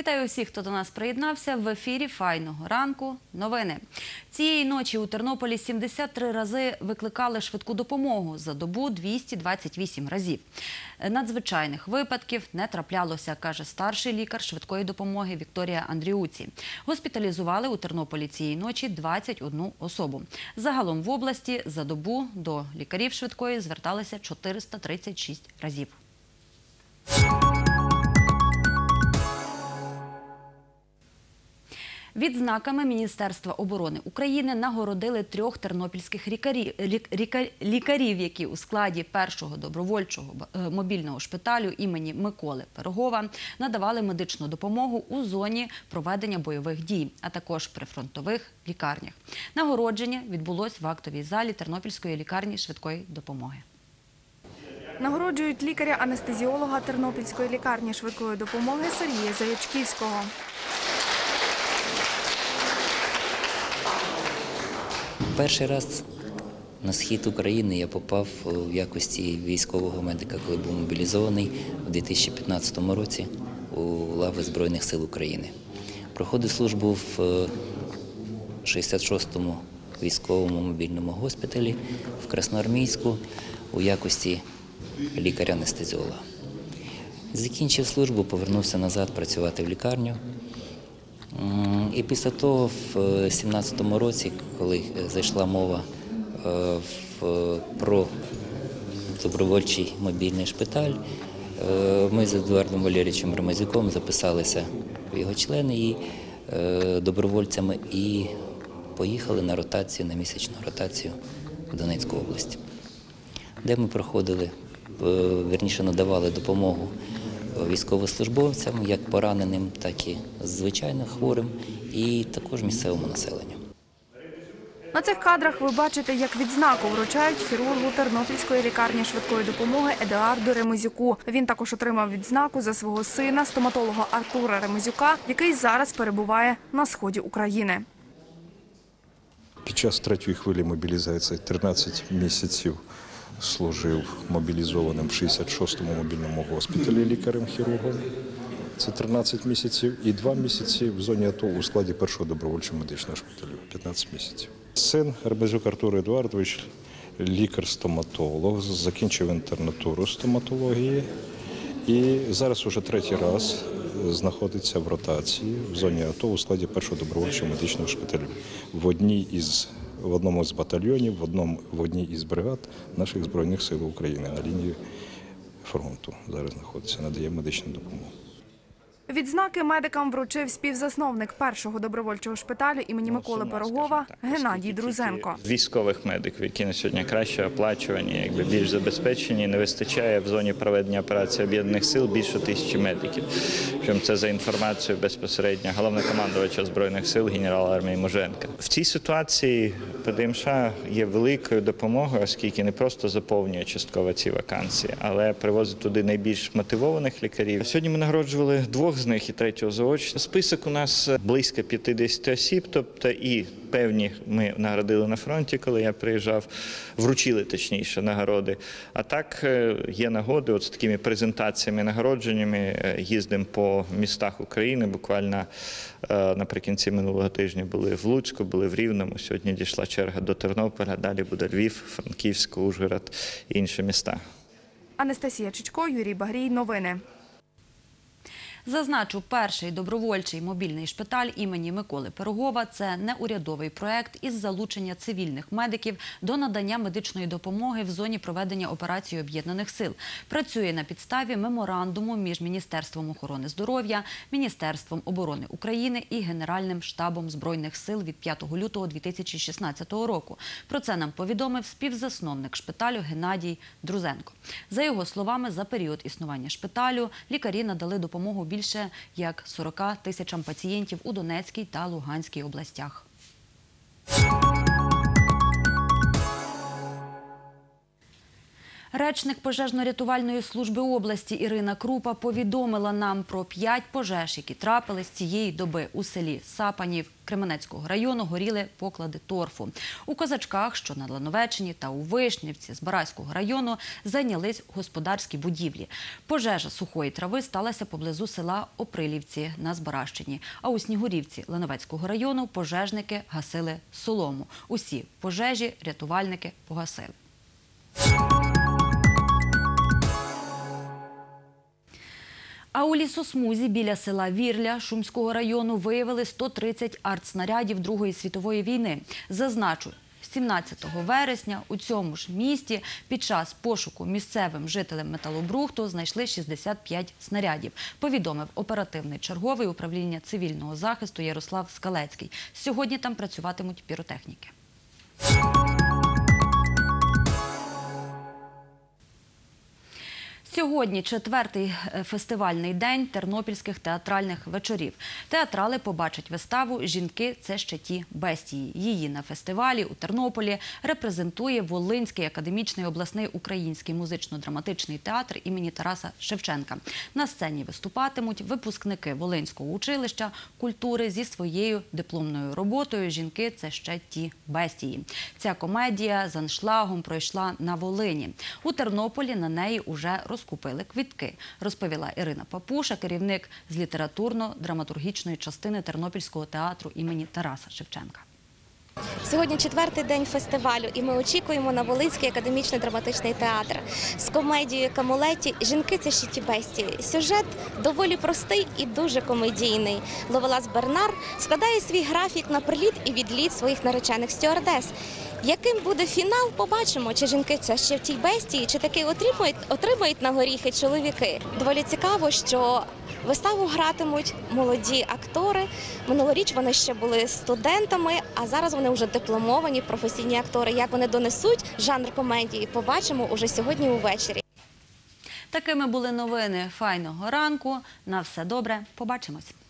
Вітаю усіх, хто до нас приєднався. В ефірі «Файного ранку» новини. Цієї ночі у Тернополі 73 рази викликали швидку допомогу, за добу 228 разів. Надзвичайних випадків не траплялося, каже старший лікар швидкої допомоги Вікторія Андріуці. Госпіталізували у Тернополі цієї ночі 21 особу. Загалом в області за добу до лікарів швидкої зверталися 436 разів. Відзнаками Міністерства оборони України нагородили 3 тернопільських лікарів, які у складі першого добровольчого мобільного шпиталю імені Миколи Пирогова надавали медичну допомогу у зоні проведення бойових дій, а також при фронтових лікарнях. Нагородження відбулось в актовій залі Тернопільської лікарні швидкої допомоги. Нагороджують лікаря-анестезіолога Тернопільської лікарні швидкої допомоги Сергія Заячківського. Перший раз на схід України я попав в якості військового медика, коли був мобілізований у 2015 році у лави Збройних сил України. Проходив службу в 66-му військовому мобільному госпіталі в Красноармійську у якості лікаря-анестезіолога. Закінчив службу, повернувся назад працювати в лікарню. І після того, в 2017 році, коли зайшла мова про добровольчий мобільний шпиталь, ми з Едуардом Валерійовичем Ремезюком записалися в його члени і добровольцями і поїхали на ротацію, на місячну ротацію в Донецьку область, де ми проходили, вірніше надавали допомогу військовослужбовцям, як пораненим, так і звичайно хворим, і також місцевому населенню. На цих кадрах ви бачите, як відзнаку вручають хірургу Тернопільської лікарні швидкої допомоги Едуарду Ремезюку. Він також отримав відзнаку за свого сина, стоматолога Артура Ремезюка, який зараз перебуває на сході України. Під час третьої хвилі мобілізації 13 місяців служив мобілізованим в 66-му мобільному госпіталі лікарем-хірургом. Це 13 місяців. І 2 місяці в зоні АТО у складі першого добровольчого медичного шпиталю. 15 місяців. Син Ремезюк Артур Едуардович, лікар-стоматолог, закінчив інтернатуру стоматології. І зараз уже 3-й раз знаходиться в ротації в зоні АТО у складі першого добровольчого медичного шпиталю. В одному з батальйонів, в одній із бригад наших Збройних сил України на лінії фронту зараз знаходиться, надає медичну допомогу. Відзнаки медикам вручив співзасновник першого добровольчого шпиталю імені Миколи Пирогова Геннадій Друзенко. Військових медиків, які на сьогодні краще оплачувані, більш забезпечені, не вистачає в зоні проведення операції Об'єднаних сил більше 1000 медиків. Причому це за інформацією безпосередньо головнокомандувача Збройних сил генерала армії Муженка. В цій ситуації ПДМШ є великою допомогою, оскільки не просто заповнює частково ці вакансії, але привозить туди найбільш мотивованих лікарів. Сьогодні ми нагороджували 2 з них і 3-го заочно. Список у нас близько 50 осіб, тобто і певні ми нагородили на фронті, коли я приїжджав, вручили точніше нагороди. А так є нагоди от з такими презентаціями, нагородженнями, їздимо по містах України. Буквально наприкінці минулого тижня були в Луцьку, були в Рівному, сьогодні дійшла черга до Тернополя, далі буде Львів, Франківськ, Ужгород і інші міста. Анастасія Чичко, Юрій Багрій. Новини. Зазначу, перший добровольчий мобільний шпиталь імені Миколи Пирогова – це неурядовий проект із залучення цивільних медиків до надання медичної допомоги в зоні проведення операції Об'єднаних сил. Працює на підставі меморандуму між Міністерством охорони здоров'я, Міністерством оборони України і Генеральним штабом Збройних сил від 5 лютого 2016 року. Про це нам повідомив співзасновник шпиталю Геннадій Друзенко. За його словами, за період існування шпиталю лікарі надали допомогу більше як 40 тисячам пацієнтів у Донецькій та Луганській областях. Речник пожежно-рятувальної служби області Ірина Крупа повідомила нам про 5 пожеж, які трапились цієї доби у селі Сапанів Кременецького району, горіли поклади торфу. У Козачках, що на Лановеччині, та у Вишнівці Збаразького району зайнялись господарські будівлі. Пожежа сухої трави сталася поблизу села Оприлівці на Збаразчині. А у Снігурівці Лановецького району пожежники гасили солому. Усі пожежі рятувальники погасили. А у лісосмузі біля села Вірля Шумського району виявили 130 артснарядів Другої світової війни. Зазначу, 17 вересня у цьому ж місті під час пошуку місцевим жителям Металобрухту знайшли 65 снарядів, повідомив оперативний черговий управління цивільного захисту Ярослав Скалецький. Сьогодні там працюватимуть піротехніки. Сьогодні 4-й фестивальний день тернопільських театральних вечорів. Театрали побачать виставу «Жінки – це ще ті бестії». Її на фестивалі у Тернополі репрезентує Волинський академічний обласний український музично-драматичний театр імені Тараса Шевченка. На сцені виступатимуть випускники Волинського училища культури зі своєю дипломною роботою «Жінки – це ще ті бестії». Ця комедія з аншлагом пройшла на Волині. У Тернополі на неї уже розкупили квитки, розповіла Ірина Папуша, керівник з літературно-драматургічної частини Тернопільського театру імені Тараса Шевченка. Сьогодні 4-й день фестивалю, і ми очікуємо на Волинський академічний драматичний театр з комедією Камулеті «Жінки – це ще ті бестії». Сюжет доволі простий і дуже комедійний. Ловелас Бернар складає свій графік на приліт і відліт своїх наречених стюардес. Яким буде фінал, побачимо, чи жінки це ще в тій бестії, чи таки отримають на горіхи чоловіки. Доволі цікаво, що виставу гратимуть молоді актори. Минулоріч вони ще були студентами, а зараз вони вже дипломовані професійні актори. Як вони донесуть жанр комедії, побачимо уже сьогодні увечері. Такими були новини «Файного ранку». На все добре. Побачимось.